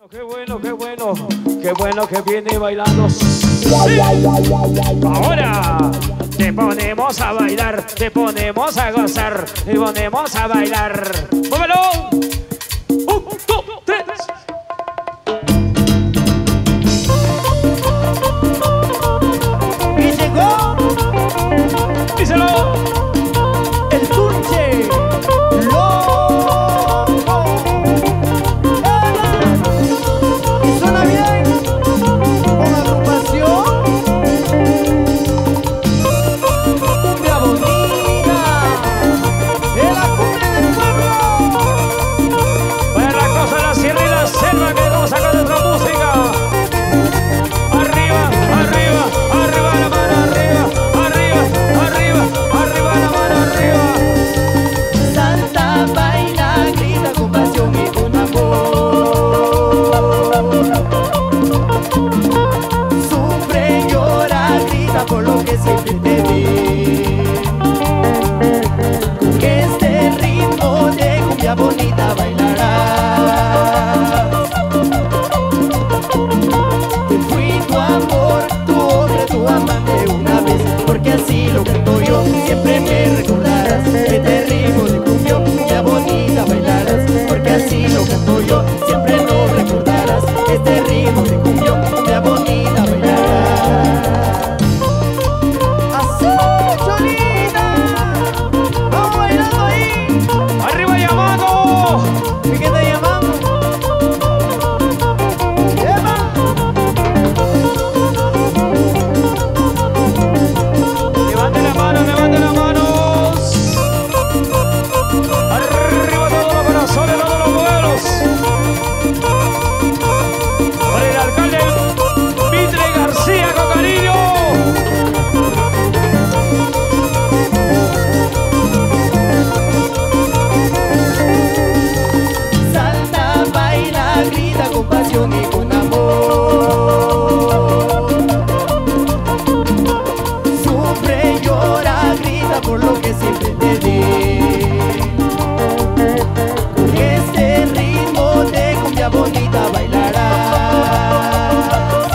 Qué bueno, qué bueno, qué bueno que viene bailando. ¡Sí! Ahora te ponemos a bailar, te ponemos a gozar, te ponemos a bailar. ¡Muévelo! 1, 2, 3. Y llegó. Díselo. El dulce. Suena bien. Con agrupación. Cumbia bonita. De la cumbia del pueblo. Vaya la cosa, la sierra y la selva que nos saca de otra música. Arriba, arriba, arriba la mano, arriba, arriba, arriba, arriba la mano, arriba. Salta, baila, grita con pasión y con amor. Sufre, llora, grita por lo que siempre te di. Con este ritmo de cumbia bonita bailarás. Que fui tu amor, tu hombre, tu amante una vez. Porque así lo canto yo, siempre me recordarás. Este ritmo de cumbia bonita bailarás. Porque así lo canto yo, siempre lo recordarás. Este ritmo de cumbia bonita bailarás. Así, Cholita, vamos bailando ahí. Arriba llamando. ¿Y qué te llamamos? ¡Eva! Levante las manos, levante las manos. Arriba todos los corazones, todos los vuelos. Por el alcalde Mitre García, con cariño. Salta, baila, grita con pasión y con amor. Sufre, llora, grita por lo que siempre te di. Con este ritmo de cumbia bonita bailarás.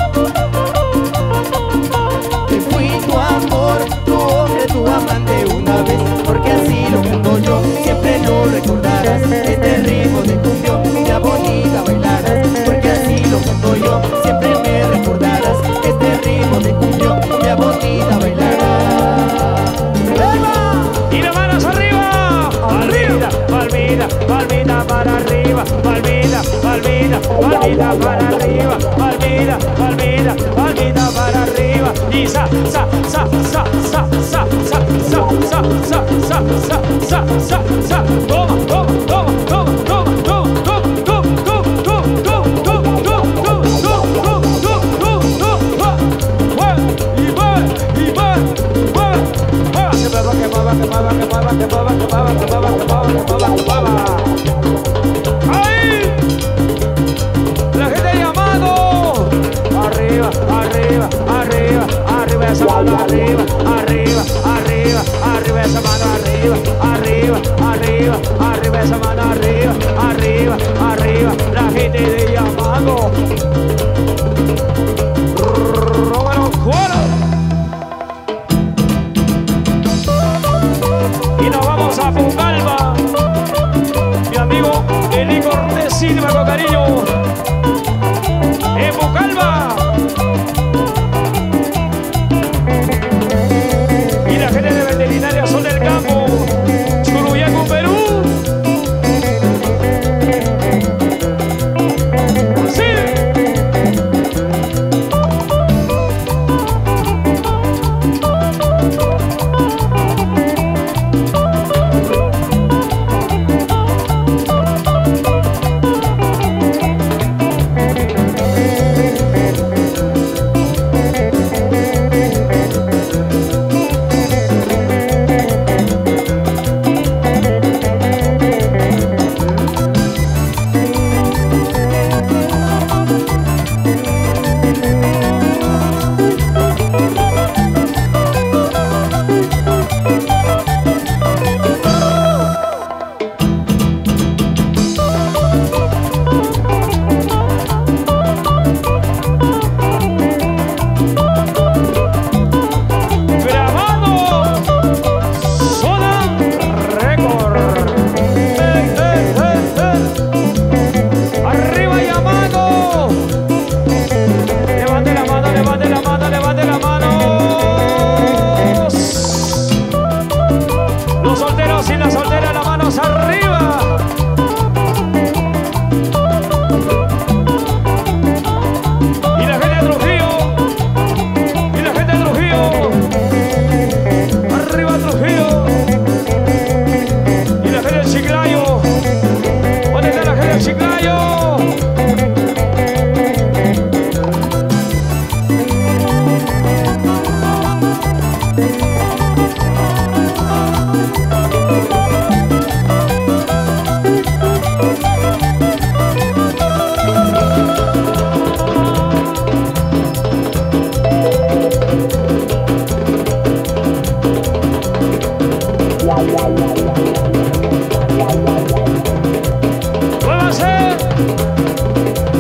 Que fui tu amor, tu hombre, tu amante una vez. Porque así lo canto yo, siempre lo recordarás. Este ritmo de cumbia bonita bailarás. Porque así lo canto yo, siempre me recordarás. Este ritmo de cumbia bonita bailarás. ¡Eva! Y las manos arriba. Palmita, palmita, palmita para arriba. Palmita, palmita, palmita para arriba. Palmita, palmita, palmita para arriba. Y sa, sa, sa, sa, sa, sa, sa, sa, sa, sa, sa, sa, sa, sa, sa. Toma, toma, toma, toma, toma, toma, toma, toma, toma, toma, toma, toma, toma, toma, toma. Mueve, y mueve, y mueve, mueve, mueve. Que mueva, que mueva, que mueva, que mueva, que mueva, que mueva, que mueva, que mueva, que mueva. ¡Ahí! La gente llamando. Arriba, arriba, arriba, arriba esa mano, arriba, arriba, arriba, arriba esa mano, arriba, arriba, arriba, arriba esa mano, arriba, arriba, arriba. La gente de llamando. Rómalo, cuero. Y nos vamos a Pucallpa. Mi amigo Eli Cortés Silva, con cariño. En Pucallpa. Y la gente de Veterinaria Sol del Campo, Churuyacu, Perú. Sí.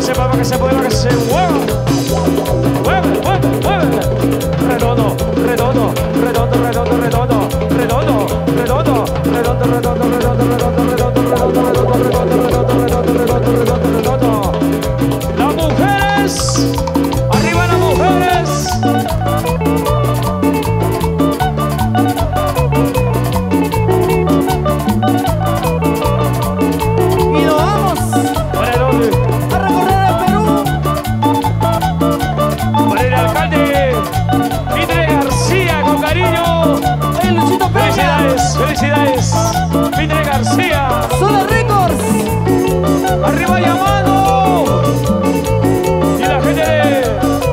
se mueva, que se mueva, que se mueva. Mueve, mueve, mueve. Redondo, redondo, redondo, redondo, redondo, redondo, redondo, redondo, redondo, redondo, redondo, redondo, redondo, redondo, redondo, redondo, redondo. Las mujeres, arriba las mujeres. Y nos vamos ¿Para dónde? a recorrer el Perú. Para el alcalde Mitre García, con cariño. Oye, Luchito Peña, Felicidades, felicidades. Mitre García. Sola Records. Arriba llamado. Y la gente de...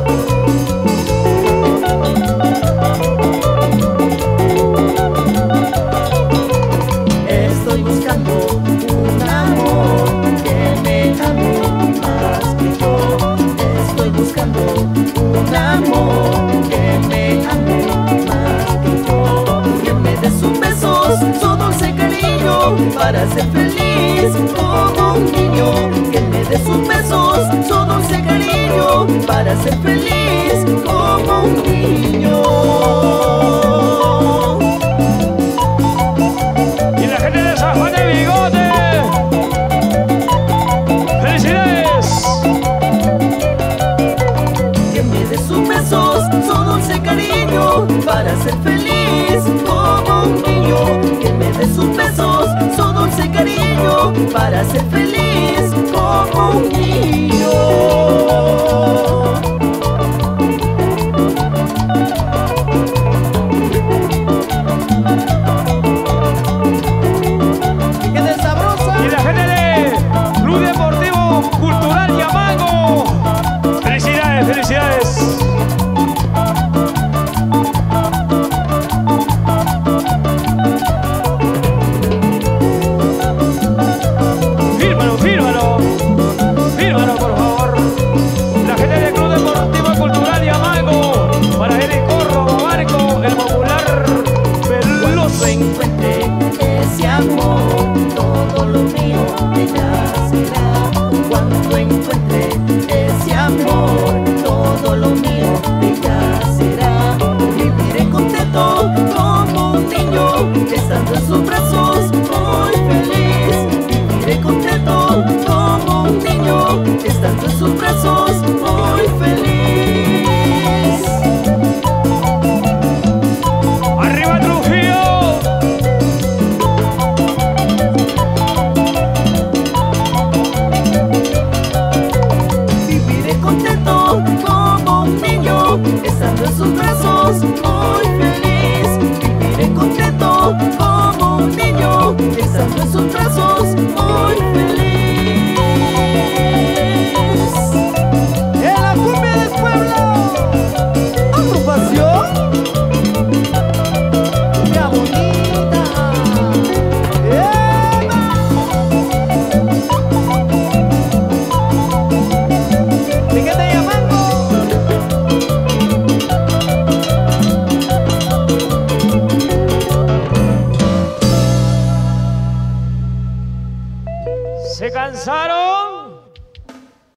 Estoy buscando un amor que me ame más que yo. Estoy buscando un amor que me ame más que yo. Que me dé sus besos, su dulce cariño para ser feliz como un niño. Que me dé sus besos, su dulce cariño para ser feliz como un niño. Y la gente de San Juan de Bigote. ¡Felicidades! Que me dé sus besos, su dulce cariño para ser feliz como un niño. Que me dé sus besos, su dulce cariño para ser feliz como un niño. ¡Que te sabrosa! Y la gente de Club Deportivo Cultural Yamango. ¡Felicidades, felicidades! Fírmalo, fírmalo. Fírmalo, por favor. La gente del Club Deportivo Cultural Yamango. Para Eric Córdoba Barco, el popular Cuando Veloz. encuentre ese amor, todo lo mío ella será. Cuando encuentre ese amor, todo lo mío ella será. Viviré contento como un niño, estando en sus brazos muy feliz. Viviré contento como un niño, estando en sus brazos muy feliz.